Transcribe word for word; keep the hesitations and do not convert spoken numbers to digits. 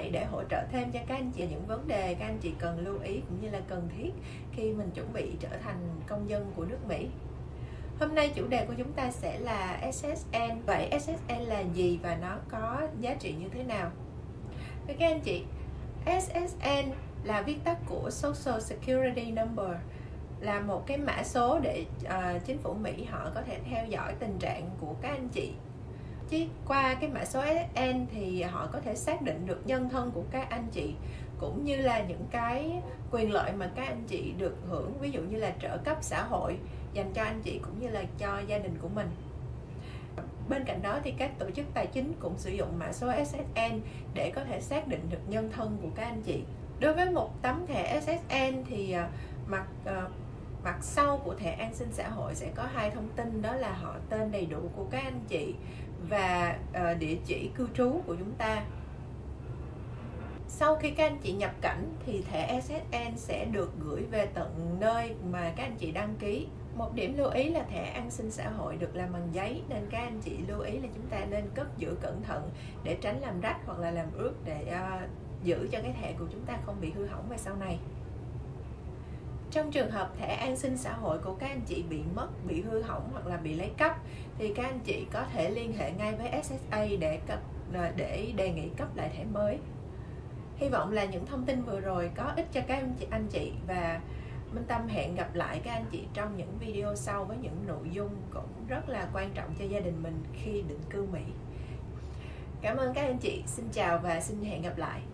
lại để hỗ trợ thêm cho các anh chị những vấn đề các anh chị cần lưu ý cũng như là cần thiết khi mình chuẩn bị trở thành công dân của nước Mỹ. Hôm nay chủ đề của chúng ta sẽ là ét ét en. Vậy ét ét en là gì và nó có giá trị như thế nào? Với các anh chị, ét ét en là viết tắt của Social Security Number, là một cái mã số để uh, chính phủ Mỹ họ có thể theo dõi tình trạng của các anh chị. Chứ qua cái mã số ét ét en thì họ có thể xác định được nhân thân của các anh chị, cũng như là những cái quyền lợi mà các anh chị được hưởng, ví dụ như là trợ cấp xã hội dành cho anh chị cũng như là cho gia đình của mình. Bên cạnh đó thì các tổ chức tài chính cũng sử dụng mã số ét ét en để có thể xác định được nhân thân của các anh chị. Đối với một tấm thẻ ét ét en thì mặt uh, mặt sau của thẻ an sinh xã hội sẽ có hai thông tin, đó là họ tên đầy đủ của các anh chị và uh, địa chỉ cư trú của chúng ta. Sau khi các anh chị nhập cảnh thì thẻ ét ét en sẽ được gửi về tận nơi mà các anh chị đăng ký. Một điểm lưu ý là thẻ an sinh xã hội được làm bằng giấy, nên các anh chị lưu ý là chúng ta nên cất giữ cẩn thận để tránh làm rách hoặc là làm ướt, để uh, giữ cho cái thẻ của chúng ta không bị hư hỏng về sau này. Trong trường hợp thẻ an sinh xã hội của các anh chị bị mất, bị hư hỏng hoặc là bị lấy cắp thì các anh chị có thể liên hệ ngay với ét ét a để cấp, để đề nghị cấp lại thẻ mới. Hy vọng là những thông tin vừa rồi có ích cho các anh chị, anh chị và Minh Tâm hẹn gặp lại các anh chị trong những video sau với những nội dung cũng rất là quan trọng cho gia đình mình khi định cư Mỹ. Cảm ơn các anh chị, xin chào và xin hẹn gặp lại.